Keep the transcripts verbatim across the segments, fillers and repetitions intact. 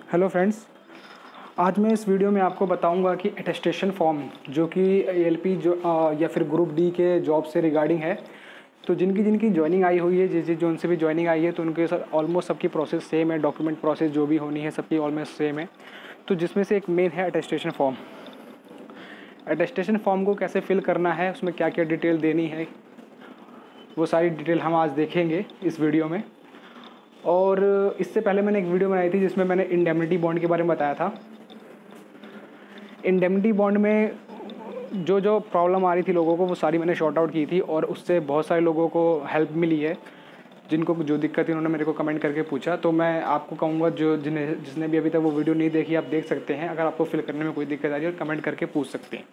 Hello friends, आज मैं इस वीडियो में आपको बताऊंगा कि अटेस्टेशन फॉर्म जो कि ए एल पी जो आ, या फिर ग्रुप डी के जॉब से रिगार्डिंग है, तो जिनकी जिनकी ज्वाइनिंग आई हुई है, जिस जिस जो उनसे भी ज्वाइनिंग आई है, तो उनके साथ ऑलमोस्ट सबकी प्रोसेस सेम है। डॉक्यूमेंट प्रोसेस जो भी होनी है सबकी ऑलमोस्ट सेम है। तो जिसमें से एक मेन है अटेस्टेशन फॉर्म। अटेस्टेशन फॉर्म को कैसे फिल करना है, उसमें क्या क्या डिटेल देनी है, वो सारी डिटेल हम आज देखेंगे इस वीडियो में। और इससे पहले मैंने एक वीडियो बनाई थी जिसमें मैंने इंडेमनिटी बॉन्ड के बारे में बताया था। इंडेमनिटी बॉन्ड में जो जो प्रॉब्लम आ रही थी लोगों को, वो सारी मैंने शॉर्ट आउट की थी और उससे बहुत सारे लोगों को हेल्प मिली है। जिनको जो दिक्कत थी उन्होंने मेरे को कमेंट करके पूछा। तो मैं आपको कहूँगा जो जिन्हें जिसने भी अभी तक वो वीडियो नहीं देखी, आप देख सकते हैं। अगर आपको फिल करने में कोई दिक्कत आ रही है और कमेंट करके पूछ सकते हैं।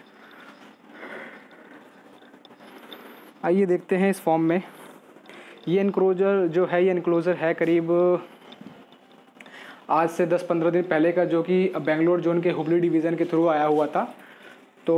आइए देखते हैं इस फॉर्म में। ये एनक्लोजर जो है, ये एनक्लोजर है करीब आज से दस पंद्रह दिन पहले का, जो कि बेंगलोर जोन के हुबली डिवीज़न के थ्रू आया हुआ था। तो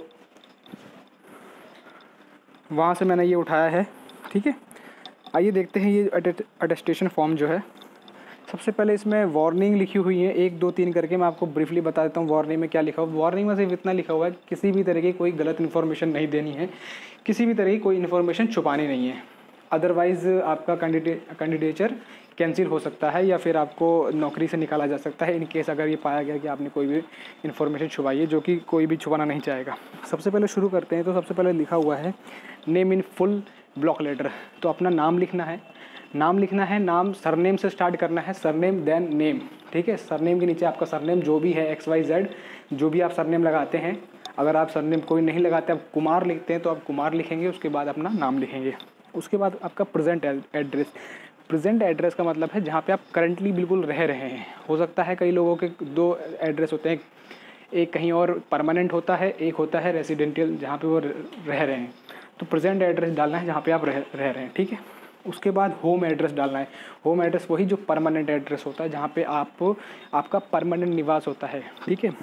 वहाँ से मैंने ये उठाया है, ठीक है। आइए देखते हैं ये अटेस्टेशन फॉर्म जो है। सबसे पहले इसमें वार्निंग लिखी हुई है, एक दो तीन करके। मैं आपको ब्रीफली बता देता हूँ वार्निंग में क्या लिखा हुआ। वार्निंग में सिर्फ इतना लिखा हुआ है, किसी भी तरह की कोई गलत इन्फॉर्मेशन नहीं देनी है, किसी भी तरह की कोई इन्फॉर्मेशन छुपानी नहीं है। अदरवाइज़ आपका कैंडिडेट कैंडिडेचर कैंसिल हो सकता है या फिर आपको नौकरी से निकाला जा सकता है, इन केस अगर ये पाया गया कि आपने कोई भी इन्फॉर्मेशन छुपाई है, जो कि कोई भी छुपाना नहीं चाहेगा। सबसे पहले शुरू करते हैं। तो सबसे पहले लिखा हुआ है name in full block letter. तो अपना नाम लिखना है, नाम लिखना है। नाम सरनेम से स्टार्ट करना है, सरनेम देन नेम, ठीक है। सरनेम के नीचे आपका सरनेम जो भी है, एक्स वाई जेड जो भी आप सरनेम लगाते हैं। अगर आप सरनेम कोई नहीं लगाते, आप कुमार लिखते हैं तो आप कुमार लिखेंगे, उसके बाद अपना नाम लिखेंगे। उसके बाद आपका प्रेजेंट एड्रेस। प्रेजेंट एड्रेस का मतलब है जहाँ पे आप करंटली बिल्कुल रह रहे हैं। हो सकता है कई लोगों के दो एड्रेस होते हैं, एक कहीं और परमानेंट होता है, एक होता है रेसिडेंशियल जहाँ पे वो रह रहे हैं। तो प्रेजेंट एड्रेस डालना है जहाँ पे आप रह रह रहे हैं, ठीक है। उसके बाद होम एड्रेस डालना है। होम एड्रेस वही जो परमानेंट एड्रेस होता है, जहाँ पे आप आपका परमानेंट निवास होता है, ठीक है।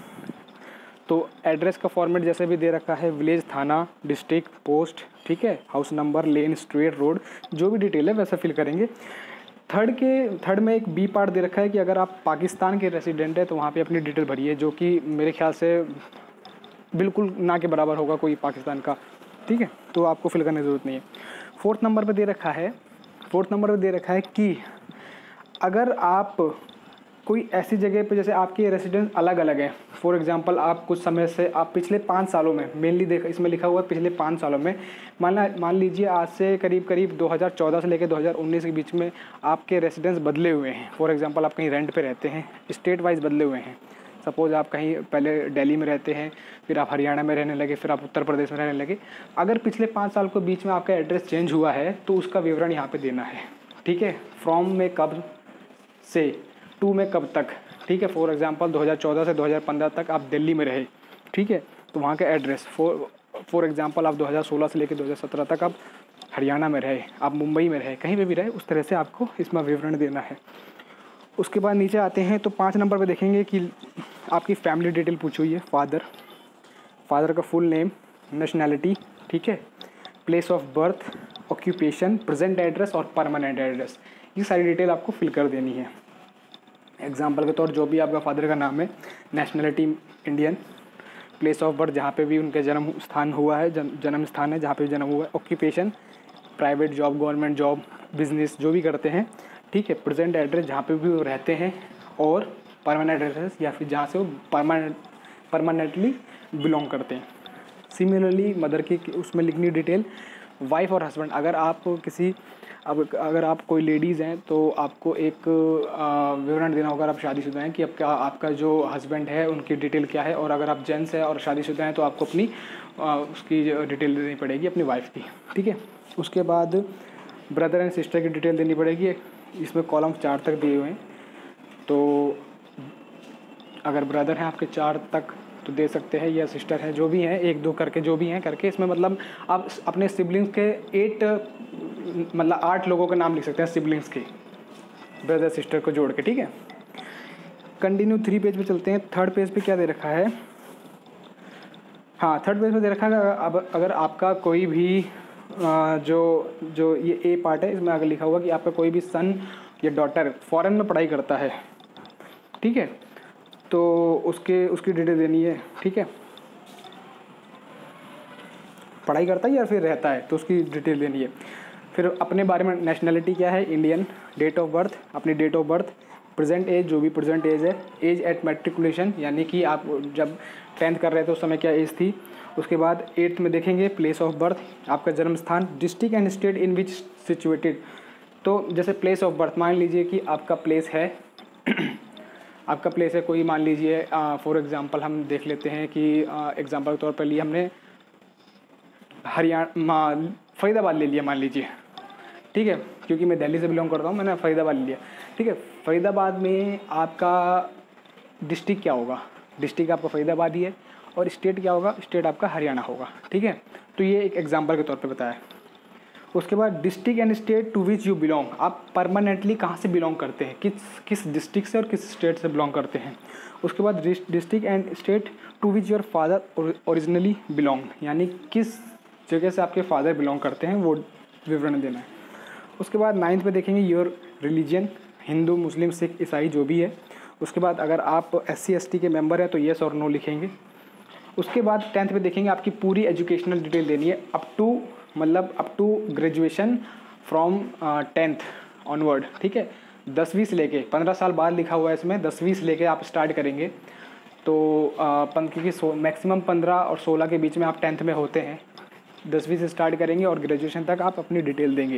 तो एड्रेस का फॉर्मेट जैसे भी दे रखा है, विलेज, थाना, डिस्ट्रिक्ट, पोस्ट, ठीक है, house number, lane, street, road, जो भी डिटेल है वैसा फिल करेंगे। थर्ड के थर्ड में एक बी पार्ट दे रखा है कि अगर आप पाकिस्तान के रेसिडेंट है तो वहाँ पे अपनी डिटेल भरिए, जो कि मेरे ख्याल से बिल्कुल ना के बराबर होगा कोई पाकिस्तान का, ठीक है। तो आपको फिल करने की ज़रूरत नहीं है। फोर्थ नंबर पर दे रखा है फोर्थ नंबर पर दे रखा है कि अगर आप कोई ऐसी जगह पे, जैसे आपके रेसिडेंस अलग अलग हैं, फॉर एग्जांपल आप कुछ समय से, आप पिछले पाँच सालों में, मेनली देख इसमें लिखा हुआ है पिछले पाँच सालों में, मान मान लीजिए आज से करीब करीब दो हज़ार चौदह से लेकर दो हज़ार उन्नीस के बीच में आपके रेसिडेंस बदले हुए हैं। फॉर एग्जांपल आप कहीं रेंट पे रहते हैं, स्टेट वाइज बदले हुए हैं। सपोज़ आप कहीं पहले दिल्ली में रहते हैं, फिर आप हरियाणा में रहने लगे, फिर आप उत्तर प्रदेश में रहने लगे। अगर पिछले पाँच साल के बीच में आपका एड्रेस चेंज हुआ है तो उसका विवरण यहाँ पर देना है, ठीक है। फ्रॉम में कब से, टू में कब तक, ठीक है। फॉर एग्जांपल दो हज़ार चौदह से दो हज़ार पंद्रह तक आप दिल्ली में रहे, ठीक है, तो वहाँ का एड्रेस। फॉर फॉर एग्जांपल आप दो हज़ार सोलह से लेकर दो हज़ार सत्रह तक आप हरियाणा में रहे, आप मुंबई में रहे, कहीं पे भी रहे, उस तरह से आपको इसमें विवरण देना है। उसके बाद नीचे आते हैं तो पाँच नंबर पे देखेंगे कि आपकी फैमिली डिटेल पूछी हुई है। फादर फादर का फुल नेम, नेशनैलिटी, ठीक है, place of birth, occupation, present address और परमानेंट एड्रेस, ये सारी डिटेल आपको फिल कर देनी है। एग्जाम्पल के तौर जो भी आपका फादर का नाम है, nationality Indian, place of birth जहाँ पे भी उनके जन्म स्थान हुआ है, जन, जन्म स्थान है जहाँ पे भी जन्म हुआ है, occupation, private job, government job, business जो भी करते हैं, ठीक है, प्रेजेंट एड्रेस जहाँ पे भी वो रहते हैं, और परमानेंट एड्रेस या फिर जहाँ से वो परमानेंट परमानेंटली बिलोंग करते हैं। सिमिलरली मदर की उसमें लिखनी डिटेल। वाइफ और हस्बैंड, अगर आप किसी अब अगर आप कोई लेडीज़ हैं तो आपको एक विवरण देना होगा, अगर आप शादीशुदा हैं, कि आपका आपका जो हस्बैंड है उनकी डिटेल क्या है। और अगर आप जेंट्स हैं और शादीशुदा हैं तो आपको अपनी आ, उसकी डिटेल देनी पड़ेगी, अपनी वाइफ की, ठीक है। उसके बाद ब्रदर एंड सिस्टर की डिटेल देनी पड़ेगी। इसमें कॉलम चार तक दिए हुए हैं, तो अगर ब्रदर हैं आपके चार तक तो दे सकते हैं, या सिस्टर है जो भी हैं, एक दो करके जो भी हैं करके। इसमें मतलब आप अपने सिबलिंग्स के एट मतलब आठ लोगों के नाम लिख सकते हैं, सिबलिंग्स के, ब्रदर सिस्टर को जोड़ के, ठीक है। कंटिन्यू थ्री पेज पे चलते हैं। थर्ड पेज पे क्या दे रखा है, हाँ थर्ड पेज पे दे रखा है अब अगर आपका कोई भी जो जो ये ए पार्ट है, इसमें अगर लिखा हुआ कि आपका कोई भी सन या डॉटर फॉरेन में पढ़ाई करता है, ठीक है। तो उसके उसकी डिटेल देनी है, ठीक है। पढ़ाई करता है या फिर रहता है तो उसकी डिटेल देनी है। फिर अपने बारे में, नेशनैलिटी क्या है, इंडियन, डेट ऑफ बर्थ, अपनी date of birth, present age, जो भी प्रेजेंट एज है, एज एट मैट्रिकुलेशन यानी कि आप जब टेंथ कर रहे थे उस समय क्या एज थी। उसके बाद एट्थ में देखेंगे प्लेस ऑफ बर्थ, आपका जन्म स्थान, district and state in which situated. तो जैसे प्लेस ऑफ बर्थ, मान लीजिए कि आपका प्लेस है आपका प्लेस है कोई, मान लीजिए फॉर एग्जांपल हम देख लेते हैं कि एग्जांपल के तौर पर लिए हमने हरियाणा, फरीदाबाद ले लिया मान लीजिए, ठीक है, क्योंकि मैं दिल्ली से बिलोंग करता हूँ, मैंने फरीदाबाद ले लिया, ठीक है। फरीदाबाद में आपका डिस्ट्रिक्ट क्या होगा, डिस्ट्रिक्ट आपका फरीदाबाद ही है, और स्टेट क्या होगा, स्टेट आपका हरियाणा होगा, ठीक है। तो ये एक एग्जांपल के तौर पे बताया। उसके बाद district and state to which you belong, आप परमानेंटली कहाँ से बिलोंग करते हैं, किस किस डिस्ट्रिक्ट से और किस स्टेट से बिलोंग करते हैं। उसके बाद district and state to which your father originally belong, यानी किस जगह से आपके फादर बिलोंग करते हैं वो विवरण देना है। उसके बाद नाइन्थ पे देखेंगे your religion, Hindu, Muslim, Sikh, ईसाई जो भी है। उसके बाद अगर आप एस सी एस टी के मेंबर हैं तो येस और नो लिखेंगे। उसके बाद टेंथ पे देखेंगे आपकी पूरी एजुकेशनल डिटेल देनी है, अप टू मतलब up to graduation from tenth onward, ठीक है। दसवीं से लेके पंद्रह साल बाद लिखा हुआ है इसमें, दसवीं से लेके आप स्टार्ट करेंगे तो uh, क्योंकि मैक्सिमम पंद्रह और सोलह के बीच में आप टेंथ में होते हैं, दसवीं से स्टार्ट करेंगे और ग्रेजुएशन तक आप अपनी डिटेल देंगे।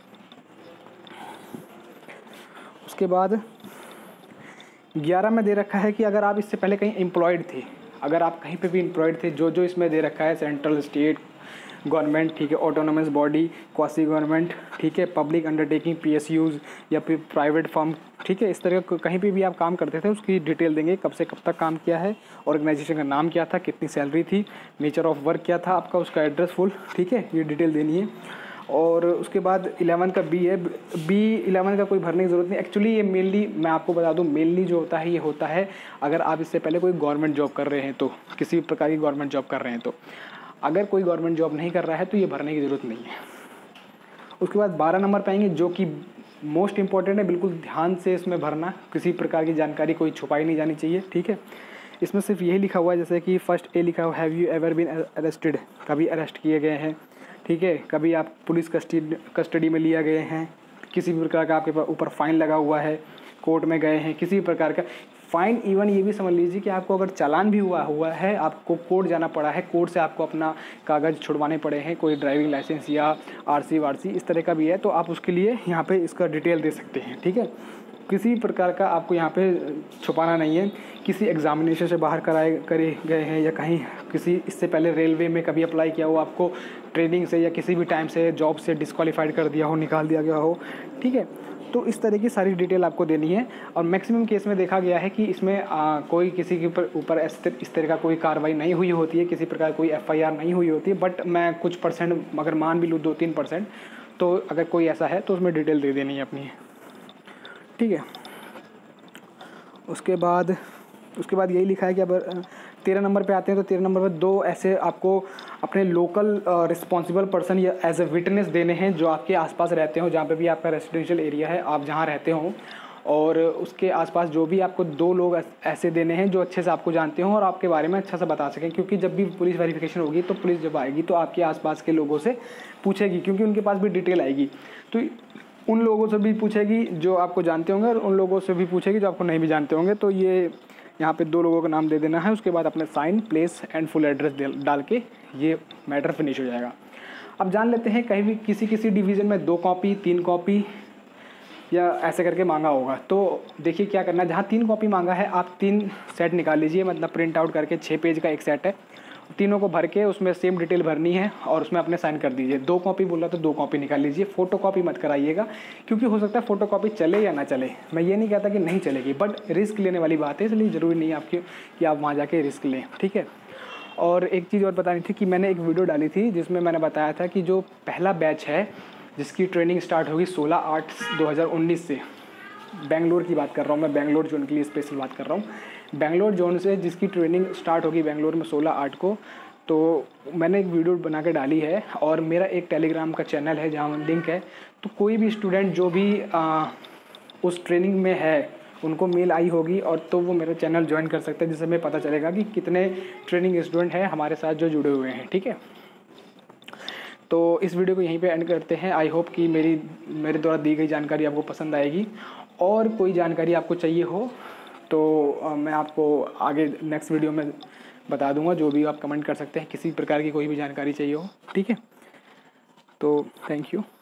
उसके बाद ग्यारह में दे रखा है कि अगर आप इससे पहले कहीं एम्प्लॉयड थे, अगर आप कहीं पे भी एम्प्लॉयड थे, जो जो इसमें दे रखा है, सेंट्रल, स्टेट, गवर्नमेंट, ठीक है, ऑटोनोमस बॉडी, क्वासी गवर्नमेंट, ठीक है, public undertaking, P S U's या फिर प्राइवेट फर्म, ठीक है, इस तरह का कहीं पे भी आप काम करते थे उसकी डिटेल देंगे, कब से कब तक काम किया है, ऑर्गेनाइजेशन का नाम क्या था, कितनी सैलरी थी, नेचर ऑफ वर्क क्या था आपका, उसका एड्रेस फुल, ठीक है, ये डिटेल देनी है। और उसके बाद इलेवन का बी है, बी इलेवन का कोई भरने की ज़रूरत नहीं। एक्चुअली ये मेनली मैं आपको बता दूं, मेनली जो होता है ये होता है अगर आप इससे पहले कोई गवर्नमेंट जॉब कर रहे हैं तो, किसी भी प्रकार की गवर्नमेंट जॉब कर रहे हैं तो। अगर कोई गवर्नमेंट जॉब नहीं कर रहा है तो ये भरने की ज़रूरत नहीं है। उसके बाद बारह नंबर पाएंगे जो कि मोस्ट इंपॉर्टेंट है, बिल्कुल ध्यान से इसमें भरना, किसी प्रकार की जानकारी कोई छुपाई नहीं जानी चाहिए, ठीक है। इसमें सिर्फ यही लिखा हुआ है, जैसे कि फर्स्ट ए लिखा हुआ, have you ever been arrested, कभी अरेस्ट किए गए हैं, ठीक है, कभी आप पुलिस कस्टडी कस्टडी में लिया गए हैं, किसी भी प्रकार का आपके ऊपर फाइन लगा हुआ है, कोर्ट में गए हैं, किसी भी प्रकार का फाइन, इवन ये भी समझ लीजिए कि आपको अगर चालान भी हुआ हुआ है, आपको कोर्ट जाना पड़ा है, कोर्ट से आपको अपना कागज़ छुड़वाने पड़े हैं, कोई ड्राइविंग लाइसेंस या आरसी वारसी इस तरह का भी है, तो आप उसके लिए यहाँ पे इसका डिटेल दे सकते हैं, ठीक है। किसी प्रकार का आपको यहाँ पे छुपाना नहीं है। किसी एग्जामिनेशन से बाहर कराए करे गए हैं या कहीं किसी इससे पहले रेलवे में कभी अप्लाई किया हो, आपको ट्रेनिंग से या किसी भी टाइम से जॉब से डिस्क्वालीफाइड कर दिया हो, निकाल दिया गया हो, ठीक है। तो इस तरह की सारी डिटेल आपको देनी है। और मैक्सिमम केस में देखा गया है कि इसमें आ, कोई किसी के ऊपर ऊपर इस तरह का कोई कार्रवाई नहीं हुई होती है, किसी प्रकार कोई एफ आई आर नहीं हुई होती है, बट मैं कुछ परसेंट अगर मान भी लूँ दो तीन परसेंट तो अगर कोई ऐसा है तो उसमें डिटेल दे देनी है अपनी, ठीक है। उसके बाद उसके बाद यही लिखा है कि अब तेरह नंबर पे आते हैं तो तेरह नंबर पर दो ऐसे आपको अपने लोकल रिस्पॉन्सिबल पर्सन या एज ए विटनेस देने हैं जो आपके आसपास रहते हो, जहाँ पे भी आपका रेसिडेंशियल एरिया है, आप जहाँ रहते हो, और उसके आसपास जो भी आपको दो लोग ऐसे देने हैं जो अच्छे से आपको जानते हो और आपके बारे में अच्छा से बता सकें, क्योंकि जब भी पुलिस वेरिफिकेशन होगी तो पुलिस जब आएगी तो आपके आसपास के लोगों से पूछेगी, क्योंकि उनके पास भी डिटेल आएगी, तो उन लोगों से भी पूछेगी जो आपको जानते होंगे और उन लोगों से भी पूछेगी जो आपको नहीं भी जानते होंगे। तो ये यहाँ पे दो लोगों का नाम दे देना है। उसके बाद अपने sign, place and full address डाल के ये मैटर फिनिश हो जाएगा। अब जान लेते हैं कहीं भी किसी किसी डिवीज़न में दो कॉपी, तीन कॉपी या ऐसे करके मांगा होगा, तो देखिए क्या करना है। जहाँ तीन कॉपी मांगा है आप तीन सेट निकाल लीजिए, मतलब प्रिंट आउट करके छः पेज का एक सेट है, तीनों को भर के उसमें सेम डिटेल भरनी है और उसमें अपने साइन कर दीजिए। दो कॉपी बोला तो दो कॉपी निकाल लीजिए, फ़ोटो कॉपी मत कराइएगा, क्योंकि हो सकता है फ़ोटो कॉपी चले या ना चले। मैं ये नहीं कहता कि नहीं चलेगी, बट रिस्क लेने वाली बात है, इसलिए ज़रूरी नहीं है आपकी कि आप वहाँ जाके रिस्क लें, ठीक है। और एक चीज़ और बतानी थी कि मैंने एक वीडियो डाली थी जिसमें मैंने बताया था कि जो पहला बैच है जिसकी ट्रेनिंग स्टार्ट होगी सोलह आठ दो हज़ार उन्नीस से, बेंगलोर की बात कर रहा हूँ मैं, बेंगलोर जोन के लिए स्पेशल बात कर रहा हूँ। बेंगलोर जोन से जिसकी ट्रेनिंग स्टार्ट होगी बेंगलोर में सोलह आठ को, तो मैंने एक वीडियो बना के डाली है और मेरा एक टेलीग्राम का चैनल है जहाँ लिंक है। तो कोई भी स्टूडेंट जो भी आ, उस ट्रेनिंग में है उनको मेल आई होगी और तो वो मेरा चैनल ज्वाइन कर सकते हैं, जिससे हमें पता चलेगा कि कितने ट्रेनिंग स्टूडेंट हैं हमारे साथ जो जुड़े हुए हैं। ठीक है, तो इस वीडियो को यहीं पे एंड करते हैं। आई होप कि मेरी मेरे द्वारा दी गई जानकारी आपको पसंद आएगी, और कोई जानकारी आपको चाहिए हो तो आ, मैं आपको आगे नेक्स्ट वीडियो में बता दूंगा। जो भी आप कमेंट कर सकते हैं, किसी प्रकार की कोई भी जानकारी चाहिए हो। ठीक है, तो थैंक यू।